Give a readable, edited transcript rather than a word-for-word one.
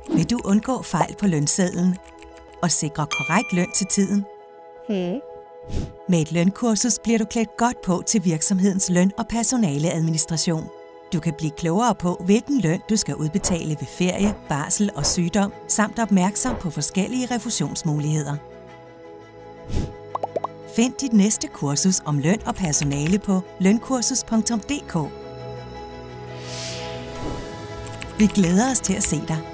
Vil du undgå fejl på lønsedlen og sikre korrekt løn til tiden? Med et lønkursus bliver du klædt godt på til virksomhedens løn- og personaleadministration. Du kan blive klogere på, hvilken løn du skal udbetale ved ferie, barsel og sygdom, samt opmærksom på forskellige refusionsmuligheder. Find dit næste kursus om løn og personale på lønkursus.dk. Vi glæder os til at se dig.